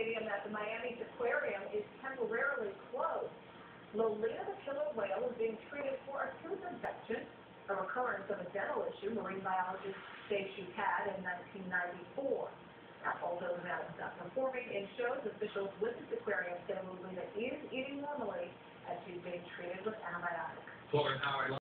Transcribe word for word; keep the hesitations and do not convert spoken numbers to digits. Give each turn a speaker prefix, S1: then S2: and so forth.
S1: stadium at the Miami's aquarium is temporarily closed. Lolita the killer whale is being treated for a tooth infection, a recurrence of a dental issue marine biologists say she had in nineteen ninety-four. Now, although the mammal is not performing in shows, officials with this aquarium say Lolita is eating normally as she's being treated with antibiotics.